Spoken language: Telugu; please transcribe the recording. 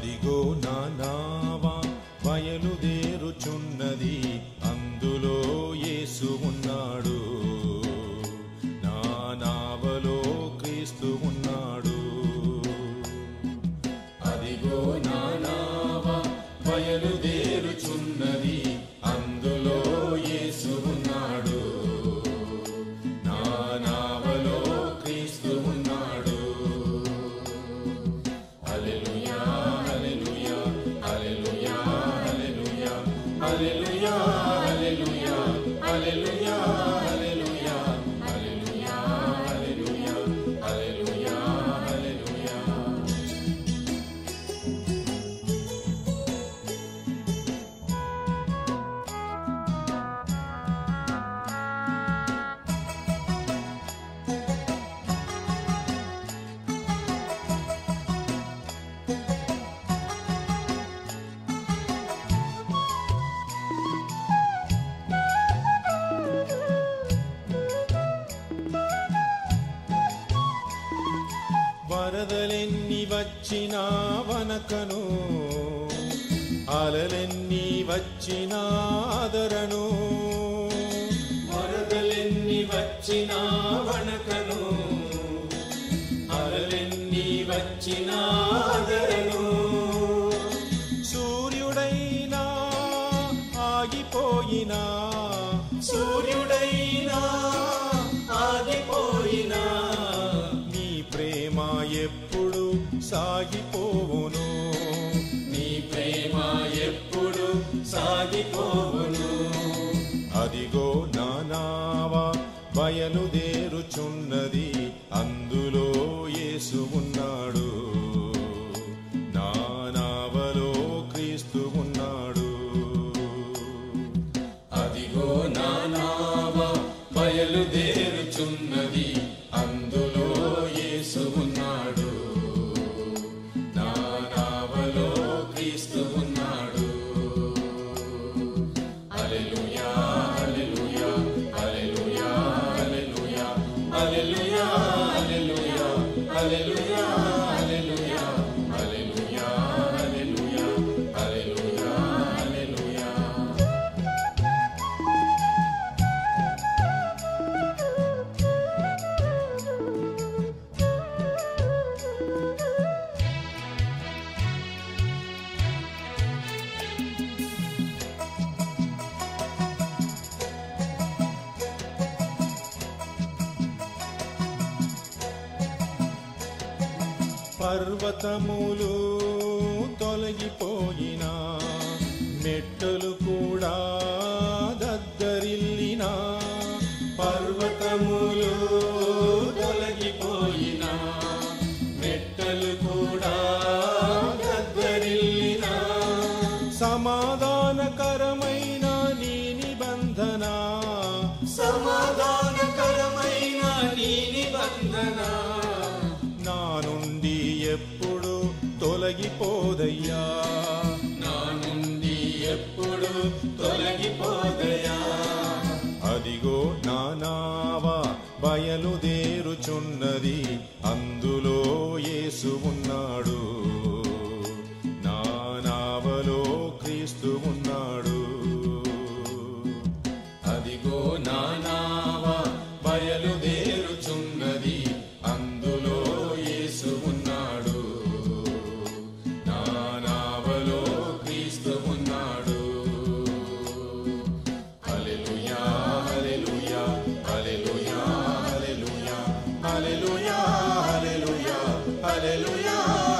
అదిగో నా నావ బయలుదేరుచున్నది, అందులో యేసు ఉన్నాడు. నా నావలో క్రీస్తు ఉన్నాడు. అదిగో నా నావ బయలుదేరుచున్నది, అందులో యేసు ఉన్నాడు. నా నావలో క్రీస్తు ఉన్నాడు. హల్లెలూయా హల్లెలూయా హల్లెలూయా హల్లెలూయా హల్లెలూయా హల్లెలూయా హల్లెలూయా హల్లెలూయా హల్లెలూయా హల్లెలూయా హల్లెలూయా హల్లెలూయా. వరదలెన్ని వచ్చినా వనకను, అలలెన్ని వచ్చినా ఆదరను. వరదలెన్ని వచ్చినా వనకను, అలలెన్ని వచ్చినా ఆదరను. సూర్యుడైనా ఆగిపోయినా, సూర్యుడైనా ఆగిపోయినా, నీ ప్రేమ ఎప్పుడు సాగిపోవును. నీ ప్రేమ ఎప్పుడు సాగిపోవును. అదిగో నా నావ బయలుదేరుచున్నది, అందులో యేసు ఉన్నాడు. నా నావలో క్రీస్తు ఉన్నాడు. అదిగో నా నావ బయలుదేరుచున్నది, అందులో యేసు ఉన్నాడు. నా నావలో క్రీస్తు ఉన్నాడు. హల్లెలూయా హల్లెలూయా హల్లెలూయా హల్లెలూయా హల్లెలూయా హల్లెలూయా హల్లెలూయా హల్లెలూయా హల్లెలూయా హల్లెలూయా హల్లెలూయా హల్లెలూయా. పర్వతములు తొలగిపోయినా, మెట్టలు కూడా దగ్గరిల్లినా. పర్వతములు తొలగిపోయినా, మెట్టలు కూడా దగ్గరిల్లినా. సమాధానకరమైన నీ నిబంధన, సమాధానకరమైన నీ నిబంధన నా నుండి ఎప్పుడు తొలగిపోదయ్యా. నా నుండి ఎప్పుడు తొలగిపోదయ్యా. అదిగో నా నావ బయలుదేరుచున్నది, అందులో యేసు ఉన్నాడు. నా నావలో క్రీస్తు ఉన్నాడు. అదిగో నా నావ బయలుదేరుచున్నది, అందులో యేసు ఉన్నాడు. నా నావలో క్రీస్తు ఉన్నాడు. హల్లెలూయా హల్లెలూయా హల్లెలూయా హల్లెలూయా హల్లెలూయా హల్లెలూయా హల్లెలూయా